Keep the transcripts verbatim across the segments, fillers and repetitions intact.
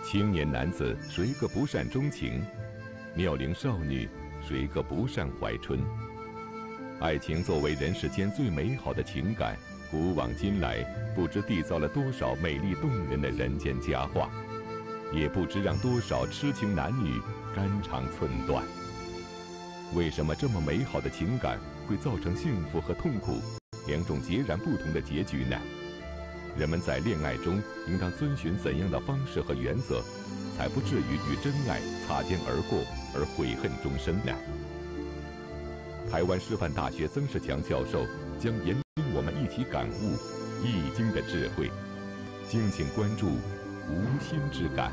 青年男子谁个不善钟情？妙龄少女谁个不善怀春？爱情作为人世间最美好的情感，古往今来不知缔造了多少美丽动人的人间佳话，也不知让多少痴情男女肝肠寸断。为什么这么美好的情感会造成幸福和痛苦两种截然不同的结局呢？人们在恋爱中应当遵循怎样的方式和原则，才不至于与真爱擦肩而过而悔恨终生呢？台湾师范大学曾仕强教授将引领我们一起感悟《易经》的智慧，敬请关注无心之感。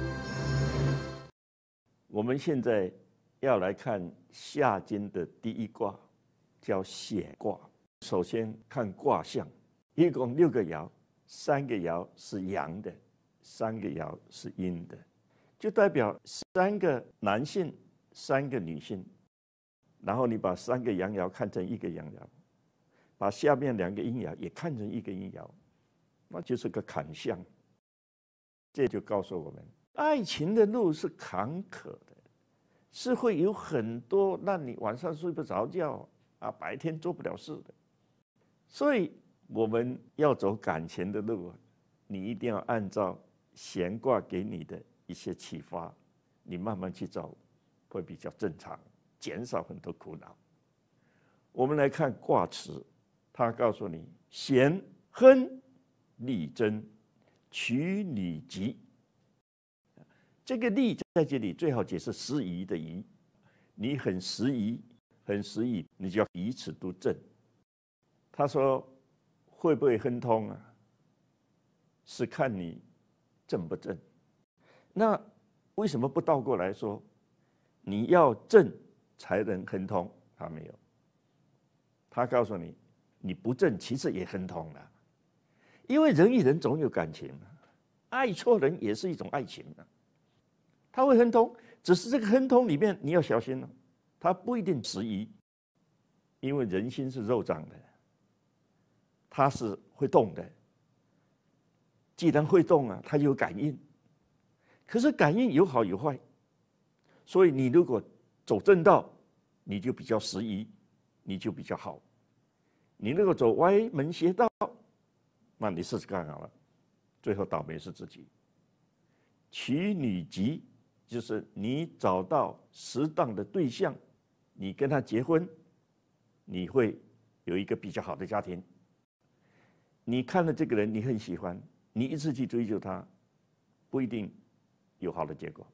我们现在要来看下经的第一卦，叫显卦。首先看卦象，一共六个爻，三个爻是阳的，三个爻是阴的，就代表三个男性，三个女性。然后你把三个阳爻看成一个阳爻，把下面两个阴爻也看成一个阴爻，那就是个坎象。这就告诉我们，爱情的路是坎坷的，是会有很多让你晚上睡不着觉啊，白天做不了事的。所以我们要走感情的路啊，你一定要按照闲卦给你的一些启发，你慢慢去走，会比较正常，减少很多苦恼。我们来看卦辞，他告诉你：咸亨利贞，取女吉。这个利在这里最好解释时宜的宜，你很时宜，很时宜，你就要彼此都正。他说会不会亨通啊？是看你正不正。那为什么不倒过来说，你要正才能亨通？他没有，他告诉你，你不正其实也亨通了，因为人与人总有感情，爱错人也是一种爱情啊。他会亨通，只是这个亨通里面你要小心了，他不一定时宜，因为人心是肉长的，它是会动的。既然会动啊，它就有感应。可是感应有好有坏，所以你如果走正道，你就比较时宜，你就比较好。你如果走歪门邪道，那你试试看好了，最后倒霉是自己。娶女吉，就是你找到适当的对象，你跟他结婚，你会有一个比较好的家庭。你看了这个人，你很喜欢，你一直去追求他，不一定有好的结果。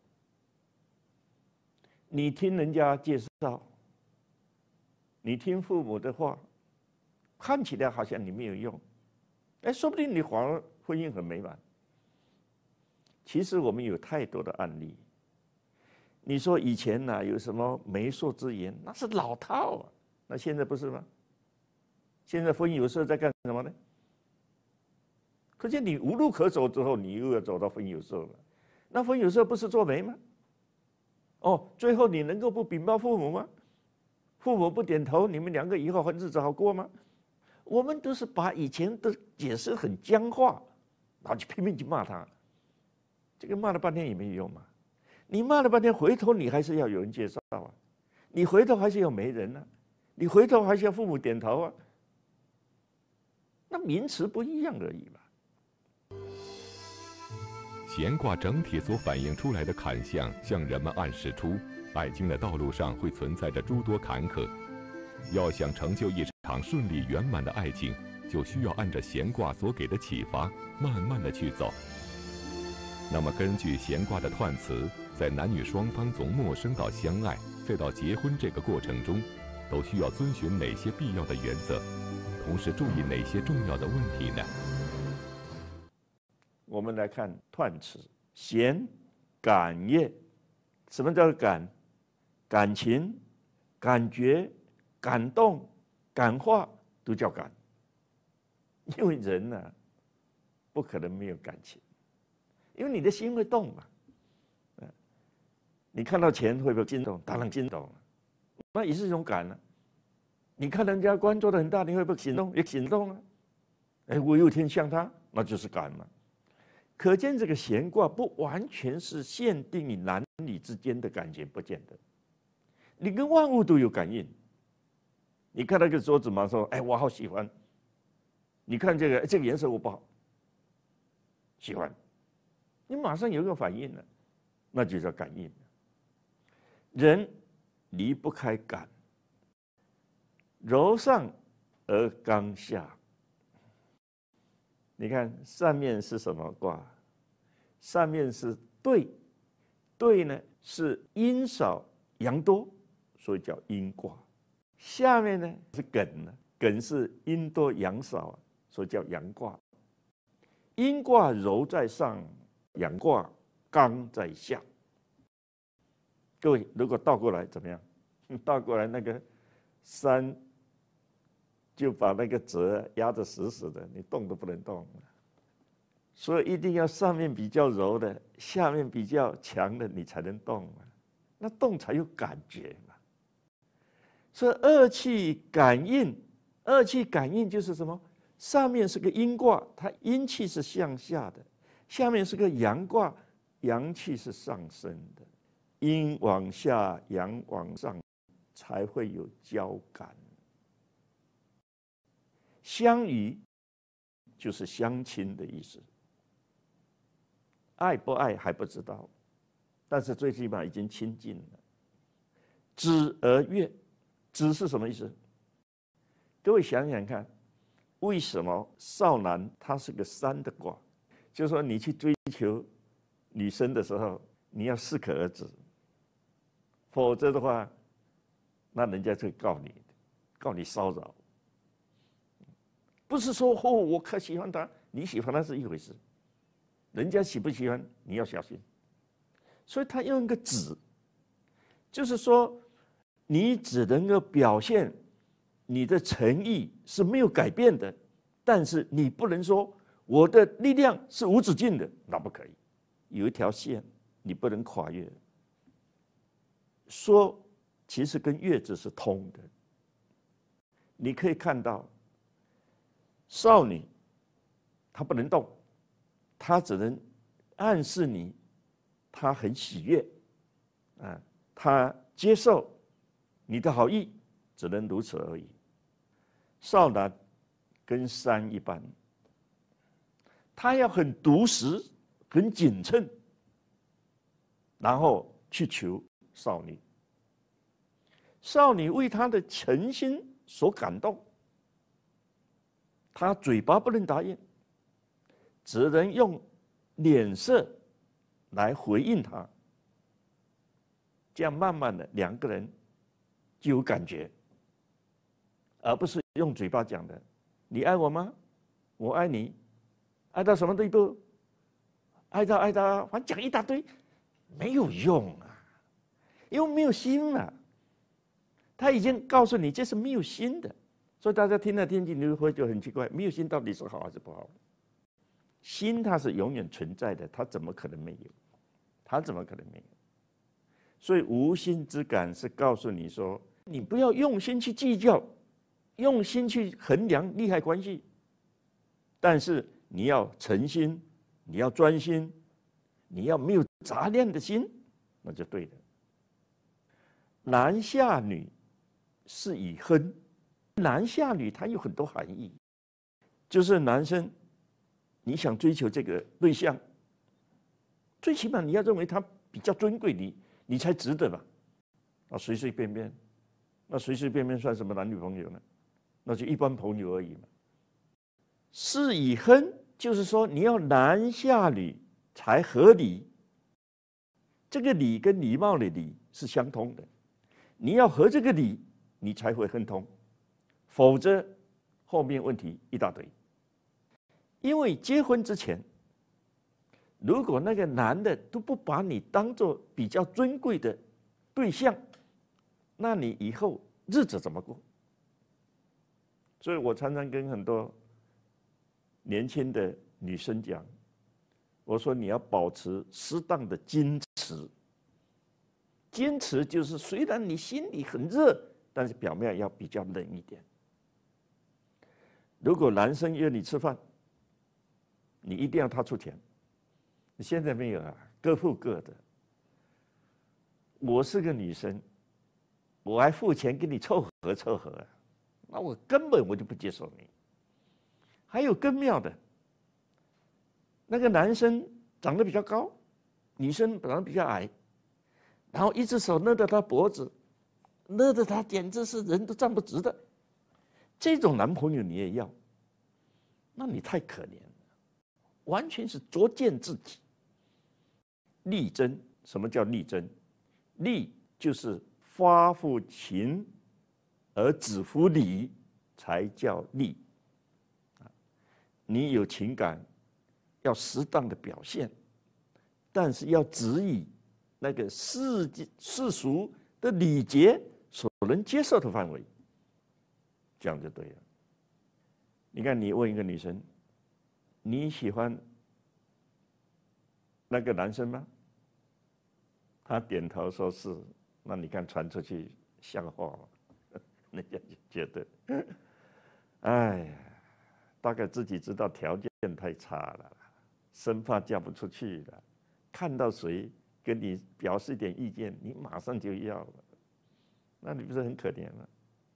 你听人家介绍，你听父母的话，看起来好像你没有用，哎，说不定你反而婚姻很美满。其实我们有太多的案例。你说以前呢、啊、有什么媒妁之言，那是老套啊，那现在不是吗？现在婚姻有时候在干什么呢？可是你无路可走之后，你又要走到婚姻有时候了，那婚姻有时候不是做媒吗？哦，最后你能够不禀报父母吗？父母不点头，你们两个以后日子好过吗？我们都是把以前的解释很僵化，然后就拼命去骂他，这个骂了半天也没有用嘛。你骂了半天，回头你还是要有人介绍啊，你回头还是要媒人啊，你回头还是要父母点头啊，那名词不一样而已嘛。 咸卦整体所反映出来的坎象，向人们暗示出爱情的道路上会存在着诸多坎坷。要想成就一场顺利圆满的爱情，就需要按照咸卦所给的启发，慢慢的去走。那么根据咸卦的彖辞，在男女双方从陌生到相爱，再到结婚这个过程中，都需要遵循哪些必要的原则，同时注意哪些重要的问题呢？ 我们来看彖辞，咸，感也。什么叫感？感情、感觉、感动、感化都叫感。因为人呢、啊，不可能没有感情，因为你的心会动嘛。你看到钱会不会心动？当然心动，那也是一种感啊。你看人家官做得很大，你会不会心动？也心动啊。哎，我有一天像他，那就是感嘛。 可见这个闲卦不完全是限定于男女之间的感情，不见得，你跟万物都有感应。你看那个桌子嘛，说，哎，我好喜欢。你看这个这个颜色我不好，喜欢，你马上有一个反应了，那就叫感应。人离不开感，柔上而刚下。你看上面是什么卦？上面是兑，兑呢是阴少阳多，所以叫阴卦。下面呢是艮呢，艮是阴多阳少，所以叫阳卦。阴卦柔在上，阳卦刚在下。各位，如果倒过来怎么样？倒过来那个山就把那个泽压得死死的，你动都不能动。所以一定要上面比较柔的，下面比较强的，你才能动嘛。那动才有感觉嘛。所以二气感应，二气感应就是什么？上面是个阴卦，它阴气是向下的；下面是个阳卦，阳气是上升的。阴往下，阳往上，才会有交感。相与就是相亲的意思，爱不爱还不知道，但是最起码已经亲近了。止而悦，止是什么意思？各位想想看，为什么少男他是个三的卦？就是说你去追求女生的时候，你要适可而止，否则的话，那人家就告你，告你骚扰。不是说哦，我可喜欢他，你喜欢他是一回事，人家喜不喜欢你要小心。所以他用一个止，就是说你只能够表现你的诚意是没有改变的，但是你不能说我的力量是无止境的，那不可以，有一条线你不能跨越。说其实跟月字是通的，你可以看到少女她不能动，她只能暗示你她很喜悦啊，她接受你的好意，只能如此而已。少男跟山一般，他要很独实、很谨慎，然后去求少女。少女为他的诚心所感动，他嘴巴不能答应，只能用脸色来回应他。这样慢慢的两个人就有感觉，而不是用嘴巴讲的。你爱我吗？我爱你。爱到什么地步？爱到爱到，反正讲一大堆，没有用啊，因为没有心啊。他已经告诉你这是没有心的，所以大家听了听进去会就很奇怪，没有心到底是好还是不好？心它是永远存在的，它怎么可能没有？它怎么可能没有？所以无心之感是告诉你说，你不要用心去计较，用心去衡量利害关系，但是你要诚心，你要专心，你要没有杂念的心，那就对了。男下女是以亨，男下女它有很多含义，就是男生你想追求这个对象，最起码你要认为他比较尊贵，你你才值得吧？啊，随随便便，那随随便便算什么男女朋友呢？那就一般朋友而已嘛。是以亨，就是说你要男下女才合理，这个礼跟礼貌的礼是相通的，你要合这个礼，你才会亨通，否则后面问题一大堆。因为结婚之前，如果那个男的都不把你当作比较尊贵的对象，那你以后日子怎么过？所以我常常跟很多年轻的女生讲，我说你要保持适当的矜持。矜持就是虽然你心里很热，但是表面要比较冷一点。如果男生约你吃饭，你一定要他出钱， 现在没有啊，各付各的。我是个女生，我还付钱给你凑合凑合啊，那我根本我就不接受你。还有更妙的，那个男生长得比较高，女生长得比较矮，然后一只手勒着他脖子，勒得他简直是人都站不直的。这种男朋友你也要，那你太可怜了，完全是作践自己。力争，什么叫力争？力就是发乎情而止乎礼，才叫力。你有情感，要适当的表现，但是要只以那个世世俗的礼节所能接受的范围，这样就对了。你看，你问一个女生，你喜欢那个男生吗？她点头说是，那你看传出去像话吗？人家就觉得，哎呀，大概自己知道条件太差了，生怕嫁不出去了。看到谁跟你表示一点意见，你马上就要了，那你不是很可怜吗？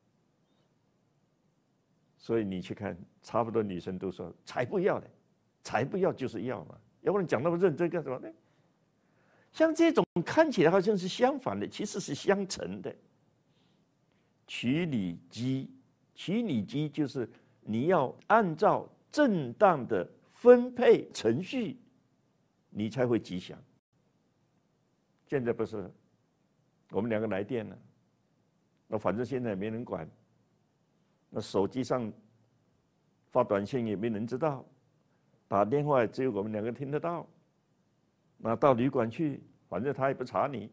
所以你去看，差不多女生都说才不要呢，才不要就是要嘛，要不然讲那么认真干什么呢？像这种看起来好像是相反的，其实是相成的。取理机，取理机就是你要按照正当的分配程序，你才会吉祥。现在不是，我们两个来电了，那反正现在也没人管，那手机上发短信也没人知道，打电话只有我们两个听得到。那到旅馆去，反正他也不查你，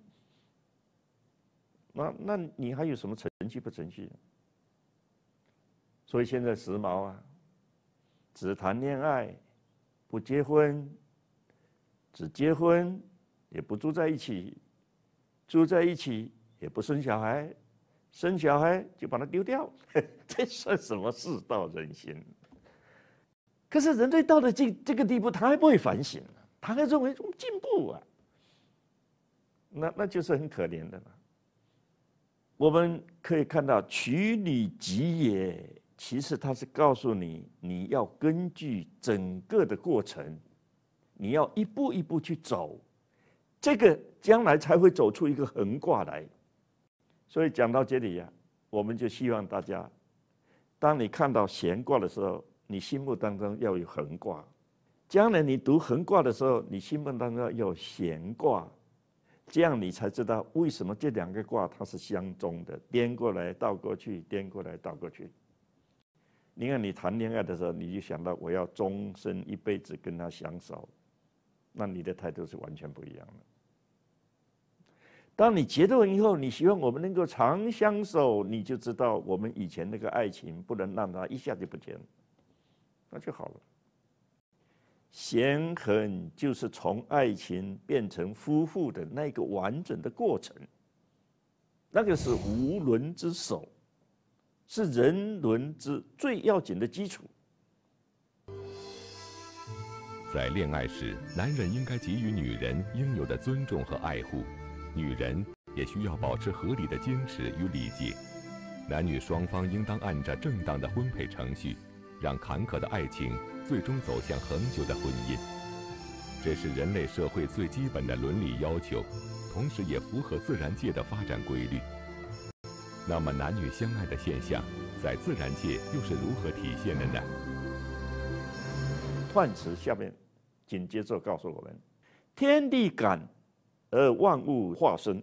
那那你还有什么程序不程序？所以现在时髦啊，只谈恋爱，不结婚，只结婚也不住在一起，住在一起也不生小孩，生小孩就把它丢掉，这算什么世道人心？可是人类到了这这个地步，他还不会反省，他还认为我们进步啊，那那就是很可怜的了。我们可以看到取理吉也，其实他是告诉你，你要根据整个的过程，你要一步一步去走，这个将来才会走出一个横卦来。所以讲到这里呀、啊，我们就希望大家，当你看到闲卦的时候，你心目当中要有横卦；将来你读横卦的时候，你心目当中要有闲卦。这样你才知道为什么这两个卦它是相中的，颠过来倒过去，颠过来倒过去。你看你谈恋爱的时候，你就想到我要终身一辈子跟他相守，那你的态度是完全不一样的。当你结了婚以后，你希望我们能够长相守，你就知道我们以前那个爱情不能让它一下就不见了，那就好了。弦衡就是从爱情变成夫妇的那个完整的过程，那个是无伦之首，是人伦之最要紧的基础。 在恋爱时，男人应该给予女人应有的尊重和爱护，女人也需要保持合理的矜持与礼节。男女双方应当按照正当的婚配程序，让坎坷的爱情最终走向恒久的婚姻，这是人类社会最基本的伦理要求，同时也符合自然界的发展规律。那么，男女相爱的现象，在自然界又是如何体现的呢？ 彖辞下面紧接着告诉我们：天地感而万物化生。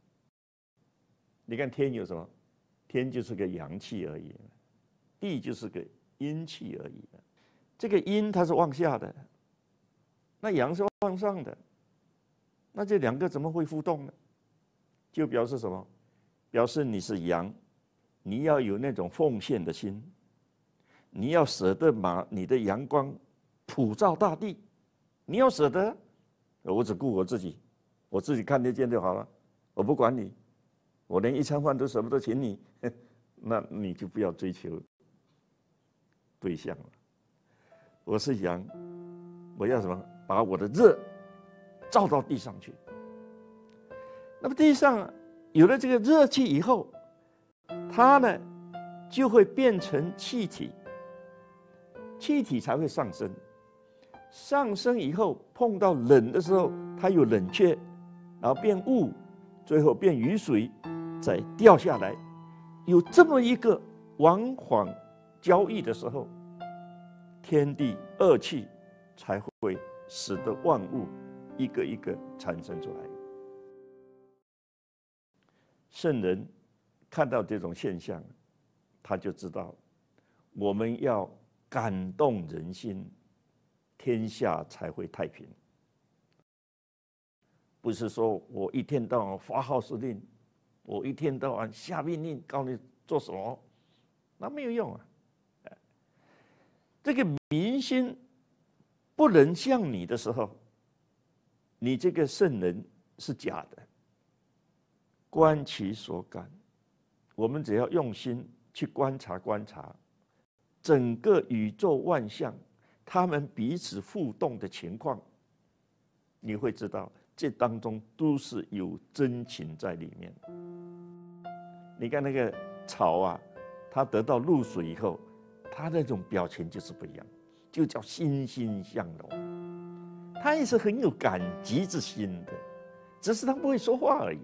你看天有什么？天就是个阳气而已，地就是个阴气而已。这个阴它是往下的，那阳是往上的，那这两个怎么会互动呢？就表示什么？表示你是阳，你要有那种奉献的心，你要舍得把你的阳光普照大地，你要舍得，我只顾我自己，我自己看得见就好了，我不管你，我连一餐饭都舍不得请你，那你就不要追求对象了。我是阳，我要什么？把我的热照到地上去。那么地上有了这个热气以后，它呢就会变成气体，气体才会上升。上升以后碰到冷的时候，它有冷却，然后变雾，最后变雨水，再掉下来。有这么一个往返交易的时候，天地二气才会使得万物一个一个产生出来。圣人看到这种现象，他就知道我们要感动人心，天下才会太平。不是说我一天到晚发号施令，我一天到晚下命令告诉你做什么，那没有用啊。这个民心不能像你的时候，你这个圣人是假的。观其所感，我们只要用心去观察观察整个宇宙万象，他们彼此互动的情况，你会知道这当中都是有真情在里面。你看那个草啊，它得到露水以后，它那种表情就是不一样，就叫欣欣向荣。它也是很有感激之心的，只是它不会说话而已。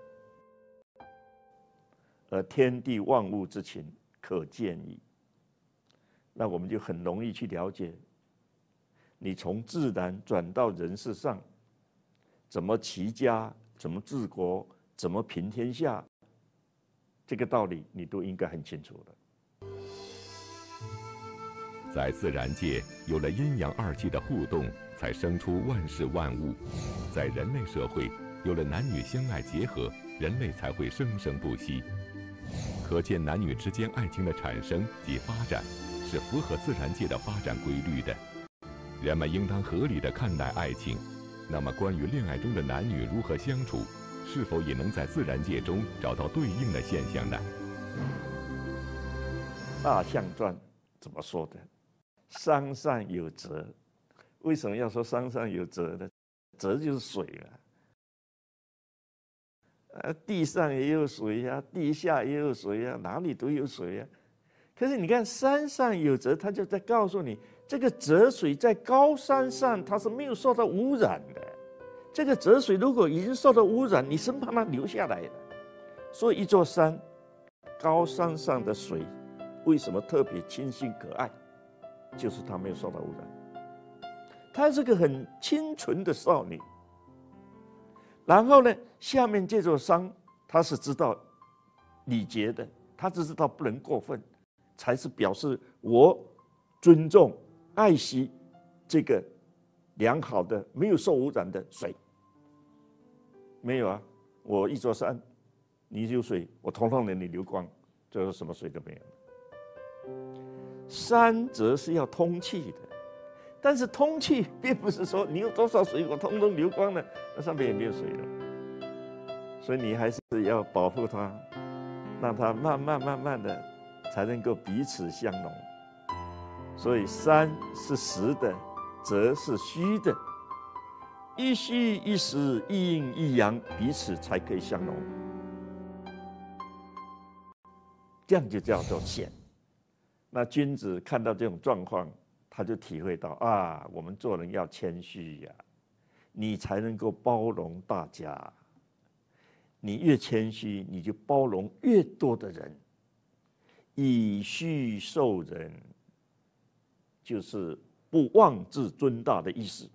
而天地万物之情可见矣。那我们就很容易去了解，你从自然转到人世上，怎么齐家，怎么治国，怎么平天下，这个道理你都应该很清楚了。 在自然界有了阴阳二气的互动，才生出万事万物；在人类社会有了男女相爱结合，人类才会生生不息。可见男女之间爱情的产生及发展是符合自然界的发展规律的，人们应当合理地看待爱情。那么关于恋爱中的男女如何相处，是否也能在自然界中找到对应的现象呢？ 大象传怎么说的？山上有泽。为什么要说山上有泽呢？泽就是水了。呃，地上也有水呀、啊，地下也有水呀、啊，哪里都有水呀、啊。可是你看山上有泽，他就在告诉你，这个泽水在高山上它是没有受到污染的。这个泽水如果已经受到污染，你生怕它流下来的。所以一座山，高山上的水为什么特别清新可爱？就是它没有受到污染。她是个很清纯的少女。然后呢，下面这座山，她是知道礼节的，她只知道不能过分，才是表示我尊重、爱惜这个良好的、没有受污染的水。没有啊，我一座山，你有水，我统统让你流光，最后什么水都没有。山则是要通气的。但是通气并不是说你有多少水，我通通流光了，那上面也没有水了。所以你还是要保护它，让它慢慢慢慢的才能够彼此相融。所以山是实的，泽是虚的，一虚一实，一阴一阳，彼此才可以相融。这样就叫做显。那君子看到这种状况，他就体会到啊，我们做人要谦虚呀，你才能够包容大家。你越谦虚，你就包容越多的人。以虚受人，就是不妄自尊大的意思。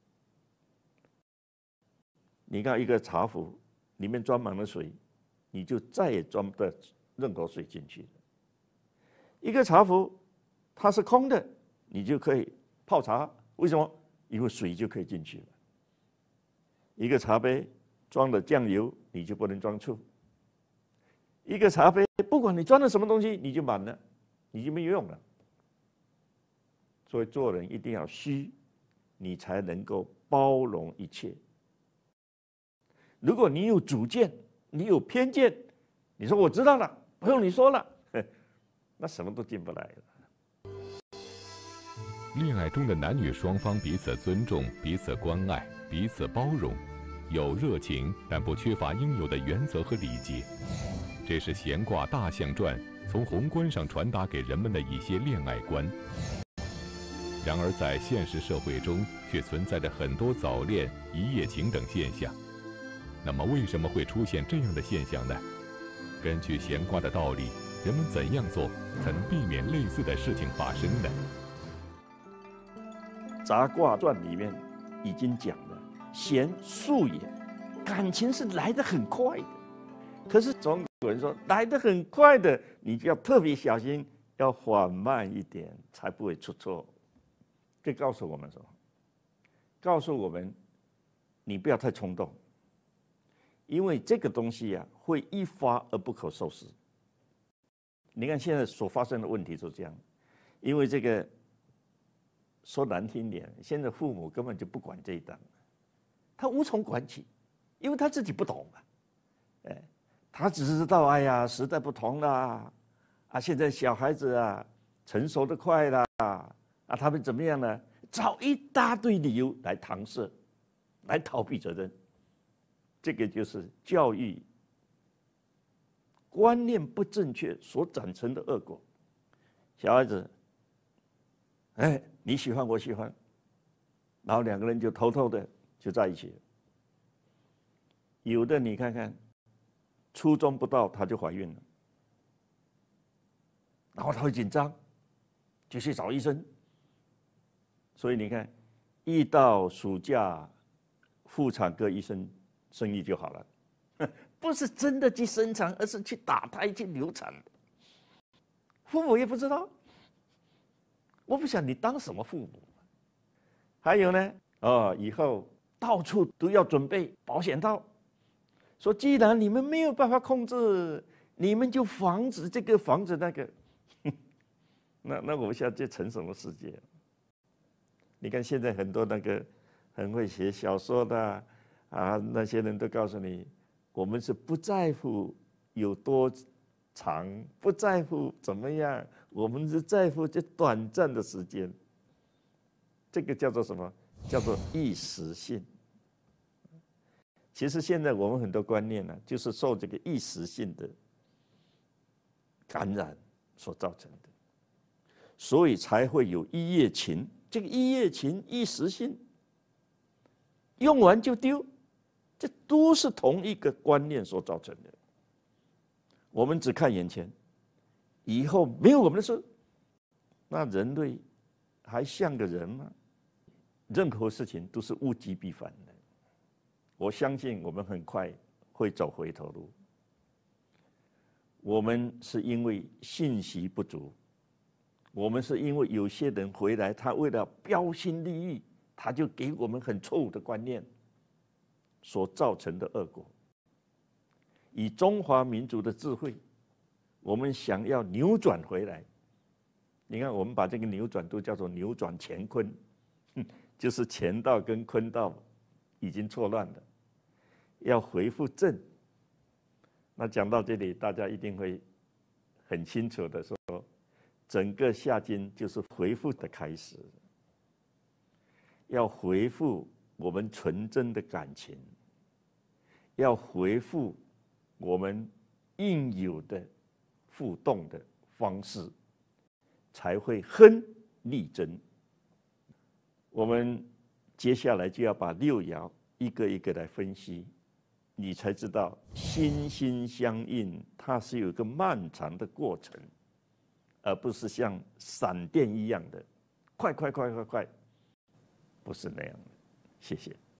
你看一个茶壶里面装满了水，你就再也装不得任何水进去。一个茶壶它是空的，你就可以泡茶，为什么？因为水就可以进去了。一个茶杯装了酱油，你就不能装醋。一个茶杯，不管你装了什么东西，你就满了，你就没有用了。所以做人一定要虚，你才能够包容一切。如果你有主见，你有偏见，你说我知道了，不用你说了，那什么都进不来了。 恋爱中的男女双方彼此尊重、彼此关爱， 彼此包容，有热情，但不缺乏应有的原则和礼节。这是闲卦大象传从宏观上传达给人们的一些恋爱观。然而在现实社会中却存在着很多早恋、一夜情等现象。那么为什么会出现这样的现象呢？根据闲卦的道理，人们怎样做才能避免类似的事情发生呢？ 杂卦传里面已经讲了，闲速也，感情是来得很快的。可是中国人说来得很快的，你就要特别小心，要缓慢一点，才不会出错。这告诉我们什么？告诉我们，你不要太冲动，因为这个东西啊，会一发而不可收拾。你看现在所发生的问题就是这样，因为这个说难听点，现在父母根本就不管这一档，他无从管起，因为他自己不懂啊，哎，他只知道哎呀时代不同啦，啊现在小孩子啊成熟的快啦，啊他们怎么样呢？找一大堆理由来搪塞，来逃避责任，这个就是教育观念不正确所产生的恶果。小孩子，哎，你喜欢我喜欢，然后两个人就偷偷的就在一起了。有的你看看，初中不到她就怀孕了，然后她会紧张，就去找医生。所以你看，一到暑假，妇产科医生生意就好了。不是真的去生产，而是去打胎、去流产。父母也不知道，我不想你当什么父母。还有呢，哦，以后到处都要准备保险套，说既然你们没有办法控制，你们就防止这个防止那个。那那我们现在这成什么世界？你看现在很多那个很会写小说的啊，那些人都告诉你。我们是不在乎有多长，不在乎怎么样，我们是在乎这短暂的时间。这个叫做什么？叫做一时性。其实现在我们很多观念呢、啊，就是受这个一时性的感染所造成的，所以才会有一夜情。这个一夜情一时性，用完就丢。这都是同一个观念所造成的。我们只看眼前，以后没有我们的事，那人类还像个人吗？任何事情都是物极必反的。我相信我们很快会走回头路。我们是因为信息不足，我们是因为有些人回来，他为了标新立异，他就给我们很错误的观念。所造成的恶果，以中华民族的智慧，我们想要扭转回来。你看，我们把这个扭转都叫做扭转乾坤，就是乾道跟坤道已经错乱了，要恢复正。那讲到这里，大家一定会很清楚的说，整个夏经就是恢复的开始，要恢复我们纯真的感情，要恢复我们应有的互动的方式，才会亨利贞。我们接下来就要把六爻一个一个来分析，你才知道心心相印，它是有一个漫长的过程，而不是像闪电一样的快快快快快，不是那样的。谢谢。